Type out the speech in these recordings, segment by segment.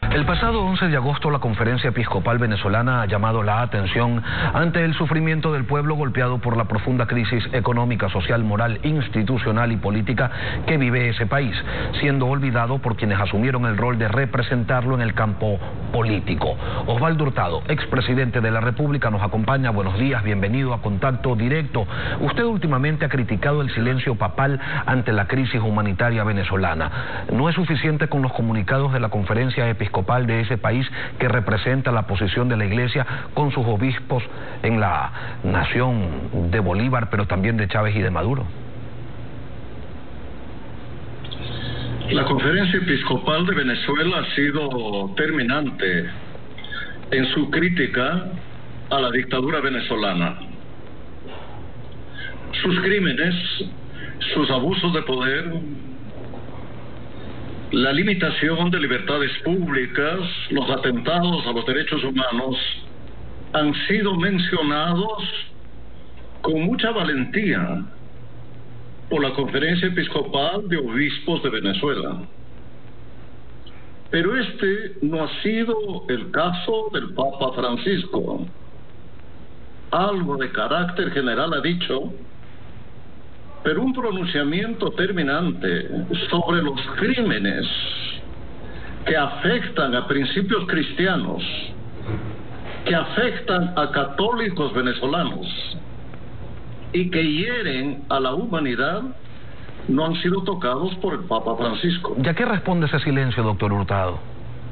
El pasado 11 de agosto la Conferencia Episcopal Venezolana ha llamado la atención ante el sufrimiento del pueblo golpeado por la profunda crisis económica, social, moral, institucional y política que vive ese país, siendo olvidado por quienes asumieron el rol de representarlo en el campo político. Osvaldo Hurtado, expresidente de la República, nos acompaña. Buenos días, bienvenido a Contacto Directo. Usted últimamente ha criticado el silencio papal ante la crisis humanitaria venezolana. ¿No es suficiente con los comunicados de la Conferencia Episcopal de ese país que representa la posición de la Iglesia con sus obispos en la nación de Bolívar, pero también de Chávez y de Maduro? La Conferencia Episcopal de Venezuela ha sido terminante en su crítica a la dictadura venezolana. Sus crímenes, sus abusos de poder, la limitación de libertades públicas, los atentados a los derechos humanos han sido mencionados con mucha valentía por la Conferencia Episcopal de Obispos de Venezuela. Pero este no ha sido el caso del Papa Francisco. Algo de carácter general ha dicho, pero un pronunciamiento terminante sobre los crímenes que afectan a principios cristianos, que afectan a católicos venezolanos y que hieren a la humanidad, no han sido tocados por el Papa Francisco. ¿Y a qué responde ese silencio, doctor Hurtado?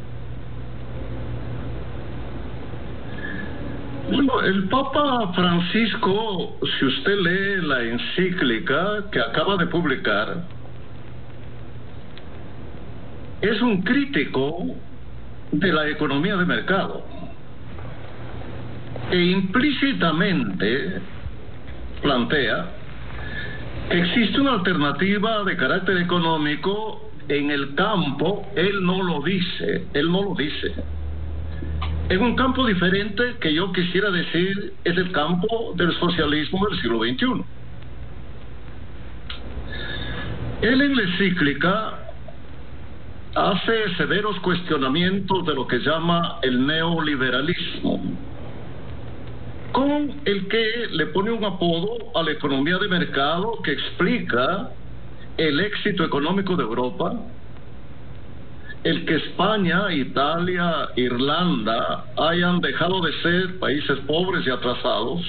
Bueno, el Papa Francisco, si usted lee la encíclica que acaba de publicar, es un crítico de la economía de mercado e implícitamente plantea que existe una alternativa de carácter económico en el campo. Él no lo dice. En un campo diferente que yo quisiera decir es el campo del socialismo del siglo XXI. Él en la encíclica hace severos cuestionamientos de lo que llama el neoliberalismo, con el que le pone un apodo a la economía de mercado que explica el éxito económico de Europa, el que España, Italia, Irlanda hayan dejado de ser países pobres y atrasados,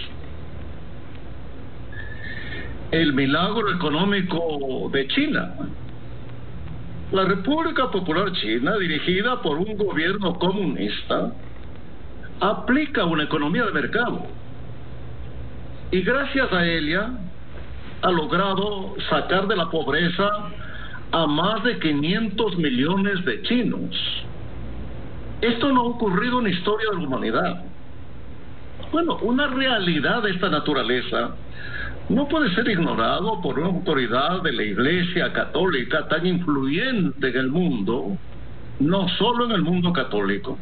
el milagro económico de China. La República Popular China, dirigida por un gobierno comunista, aplica una economía de mercado y gracias a ella ha logrado sacar de la pobreza a más de 500 millones de chinos. Esto no ha ocurrido en la historia de la humanidad. Bueno, una realidad de esta naturaleza no puede ser ignorado por una autoridad de la Iglesia Católica tan influyente en el mundo, no solo en el mundo católico.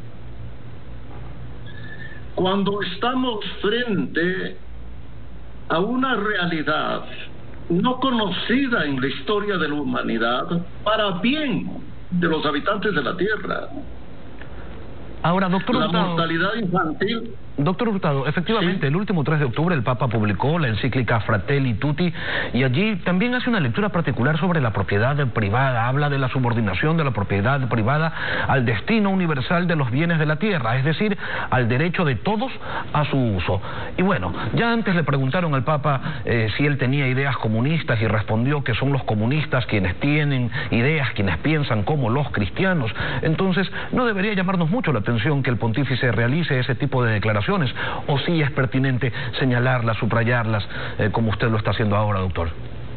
Cuando estamos frente a una realidad no conocida en la historia de la humanidad para bien de los habitantes de la Tierra. Ahora, doctor la Hurtado, mortalidad infantil. Doctor Hurtado, efectivamente, sí. El último 3 de octubre el Papa publicó la encíclica Fratelli Tutti y allí también hace una lectura particular sobre la propiedad privada. Habla de la subordinación de la propiedad privada al destino universal de los bienes de la tierra, es decir, al derecho de todos a su uso. Y bueno, ya antes le preguntaron al Papa si él tenía ideas comunistas y respondió que son los comunistas quienes tienen ideas, quienes piensan como los cristianos. Entonces, no debería llamarnos mucho la atención que el pontífice realice ese tipo de declaraciones, o sí es pertinente señalarlas, subrayarlas, como usted lo está haciendo ahora, doctor.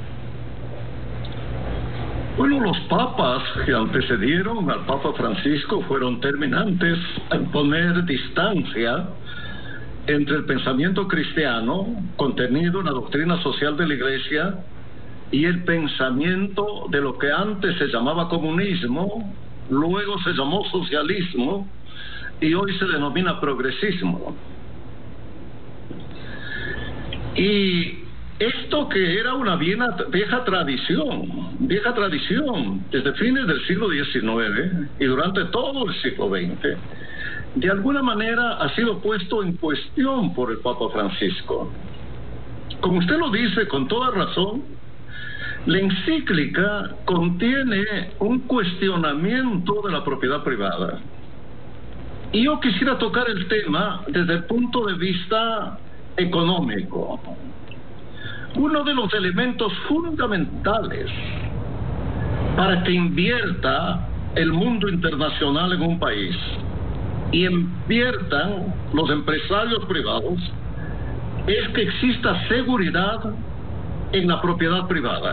Bueno, los papas que antecedieron al Papa Francisco fueron terminantes en poner distancia entre el pensamiento cristiano contenido en la doctrina social de la Iglesia y el pensamiento de lo que antes se llamaba comunismo, luego se llamó socialismo y hoy se denomina progresismo. Y esto que era una vieja tradición, desde fines del siglo XIX y durante todo el siglo XX, de alguna manera ha sido puesto en cuestión por el Papa Francisco. Como usted lo dice con toda razón, la encíclica contiene un cuestionamiento de la propiedad privada. Y yo quisiera tocar el tema desde el punto de vista económico. Uno de los elementos fundamentales para que invierta el mundo internacional en un país y inviertan los empresarios privados es que exista seguridad en la propiedad privada.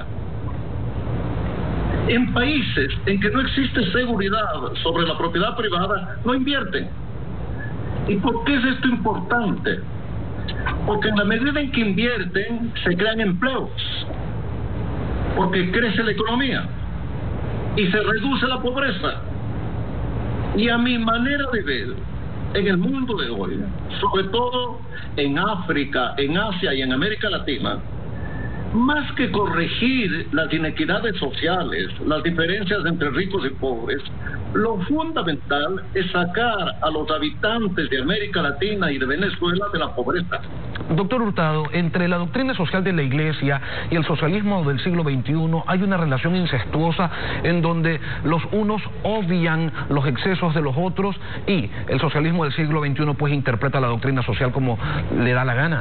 En países en que no existe seguridad sobre la propiedad privada, no invierten. ¿Y por qué es esto importante? Porque en la medida en que invierten, se crean empleos, porque crece la economía y se reduce la pobreza. Y a mi manera de ver, en el mundo de hoy, sobre todo en África, en Asia y en América Latina, más que corregir las inequidades sociales, las diferencias entre ricos y pobres, lo fundamental es sacar a los habitantes de América Latina y de Venezuela de la pobreza. Doctor Hurtado, entre la doctrina social de la Iglesia y el socialismo del siglo XXI hay una relación incestuosa en donde los unos obvian los excesos de los otros y el socialismo del siglo XXI pues interpreta la doctrina social como le da la gana.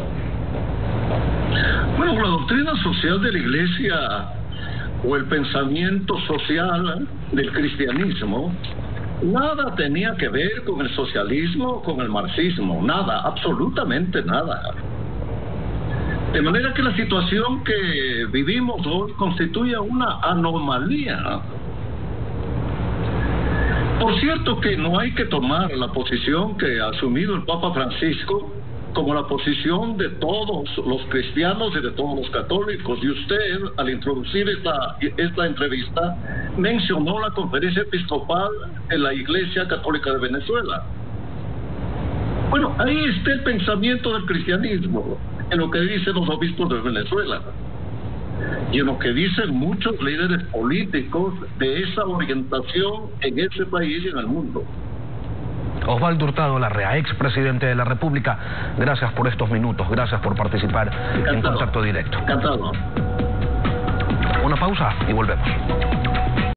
Bueno, la doctrina social de la Iglesia o el pensamiento social del cristianismo nada tenía que ver con el socialismo, con el marxismo, nada, absolutamente nada. De manera que la situación que vivimos hoy constituye una anomalía. Por cierto que no hay que tomar la posición que ha asumido el Papa Francisco como la posición de todos los cristianos y de todos los católicos. Y usted, al introducir esta entrevista, mencionó la Conferencia Episcopal de la Iglesia Católica de Venezuela. Bueno, ahí está el pensamiento del cristianismo, en lo que dicen los obispos de Venezuela y en lo que dicen muchos líderes políticos de esa orientación en ese país y en el mundo. Osvaldo Hurtado Larrea, expresidente de la República, gracias por estos minutos, gracias por participar en Contacto Directo. Encantado. Una pausa y volvemos.